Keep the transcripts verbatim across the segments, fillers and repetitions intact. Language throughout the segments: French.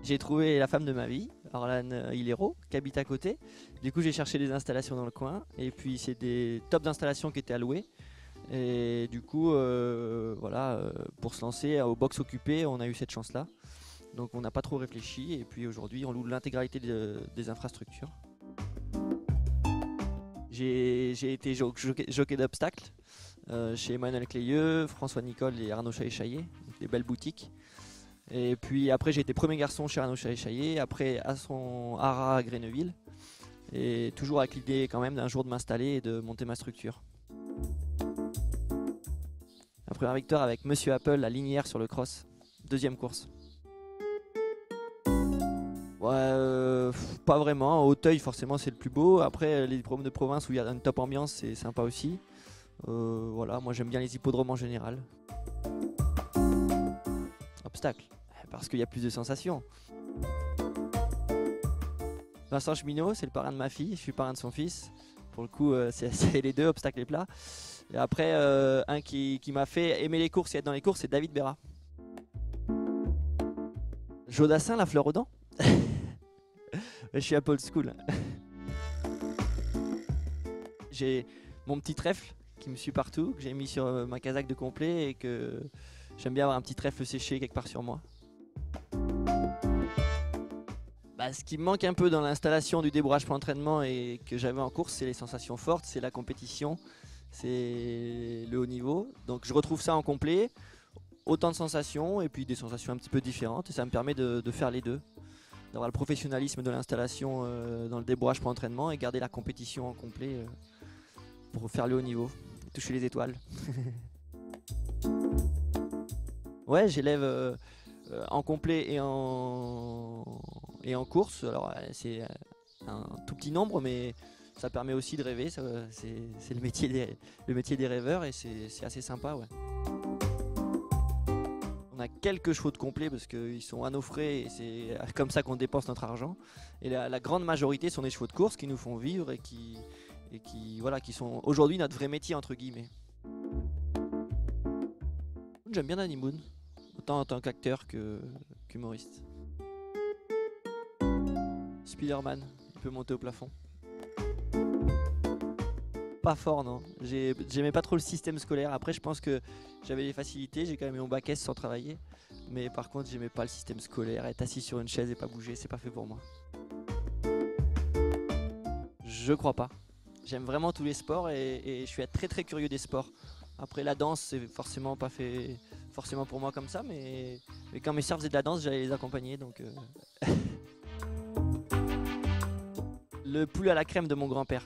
j'ai trouvé la femme de ma vie, Orlane euh, Hilero, qui habite à côté. Du coup, j'ai cherché des installations dans le coin. Et puis, c'est des tops d'installations qui étaient allouées. Et du coup, euh, voilà, euh, pour se lancer au box occupé, on a eu cette chance-là. Donc, on n'a pas trop réfléchi. Et puis, aujourd'hui, on loue l'intégralité de- des infrastructures. J'ai j'ai été jo- jockey, jockey d'obstacles euh, chez Emmanuel Clayeux, François Nicole et Arnaud Chaillet-Chaillet, des belles boutiques. Et puis après, j'ai été premier garçon chez Arnaud Chaillet-Chaillet, après à son Hara à Greneville. Et toujours avec l'idée quand même d'un jour de m'installer et de monter ma structure. La première victoire avec Monsieur Apple à Lignières sur le cross, deuxième course. Ouais, euh, pff, pas vraiment. Auteuil, forcément, c'est le plus beau. Après, les hippodromes de province où il y a une top ambiance, c'est sympa aussi. Euh, voilà, moi j'aime bien les hippodromes en général. Obstacle, parce qu'il y a plus de sensations. Vincent Cheminot, c'est le parrain de ma fille, je suis parrain de son fils. Pour le coup, euh, c'est c'est les deux, obstacles et plats. Et après, euh, un qui, qui m'a fait aimer les courses et être dans les courses, c'est David Béra. Jodassin, la fleur aux dents. Je suis un peu old school. J'ai mon petit trèfle qui me suit partout, que j'ai mis sur euh, ma casaque de complet et que j'aime bien avoir un petit trèfle séché quelque part sur moi. Bah, ce qui me manque un peu dans l'installation du débourrage pour entraînement et que j'avais en course, c'est les sensations fortes, c'est la compétition, c'est le haut niveau. Donc je retrouve ça en complet, autant de sensations et puis des sensations un petit peu différentes et ça me permet de, de faire les deux. D'avoir le professionnalisme de l'installation euh, dans le débourrage pour entraînement et garder la compétition en complet euh, pour faire le haut niveau, toucher les étoiles. Ouais, j'élève euh, euh, en complet et en, et en course. Alors euh, c'est un tout petit nombre, mais ça permet aussi de rêver. C'est le métier des, le métier des rêveurs et c'est assez sympa. Ouais. On a quelques chevaux de complet parce qu'ils sont à nos frais et c'est comme ça qu'on dépense notre argent. Et la, la grande majorité sont des chevaux de course qui nous font vivre et qui, et qui, voilà, qui sont aujourd'hui notre vrai métier entre guillemets. J'aime bien Danny Boone, autant en tant qu'acteur qu'humoriste. Spider-Man, il peut monter au plafond. Pas fort, non. J'aimais pas trop le système scolaire. Après, je pense que j'avais des facilités. J'ai quand même eu mon bac S sans travailler. Mais par contre, j'aimais pas le système scolaire. Être assis sur une chaise et pas bouger, c'est pas fait pour moi. Je crois pas. J'aime vraiment tous les sports et, et je suis très très curieux des sports. Après, la danse, c'est forcément pas fait forcément pour moi comme ça. Mais, mais quand mes sœurs faisaient de la danse, j'allais les accompagner. Donc, euh... le poulet à la crème de mon grand-père.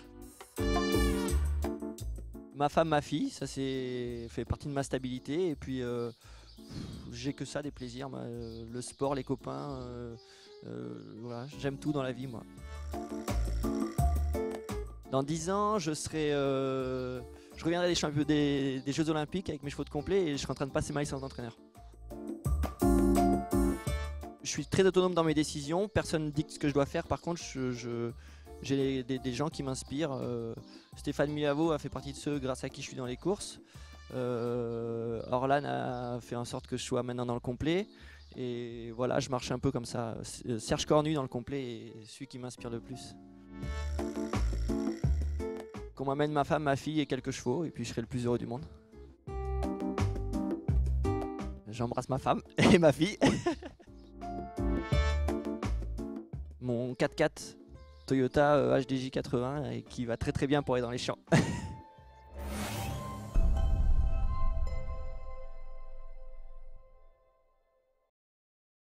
Ma femme, ma fille, ça c'est fait partie de ma stabilité. Et puis euh, j'ai que ça, des plaisirs. Bah, euh, le sport, les copains, euh, euh, voilà, j'aime tout dans la vie, moi. Dans dix ans, je serai, euh, je reviendrai des, champions, des, des Jeux Olympiques avec mes chevaux de complet et je serai en train de passer ma licence d'entraîneur. Je suis très autonome dans mes décisions. Personne ne dicte ce que je dois faire. Par contre, je, je j'ai des, des gens qui m'inspirent. Euh, Stéphane Miavo a fait partie de ceux grâce à qui je suis dans les courses. Euh, Orlane a fait en sorte que je sois maintenant dans le complet. Et voilà, je marche un peu comme ça. Serge Cornu dans le complet est celui qui m'inspire le plus. Qu'on m'amène ma femme, ma fille et quelques chevaux, et puis je serai le plus heureux du monde. J'embrasse ma femme et ma fille. Mon quatre-quatre Toyota H D J quatre-vingts et qui va très très bien pour aller dans les champs.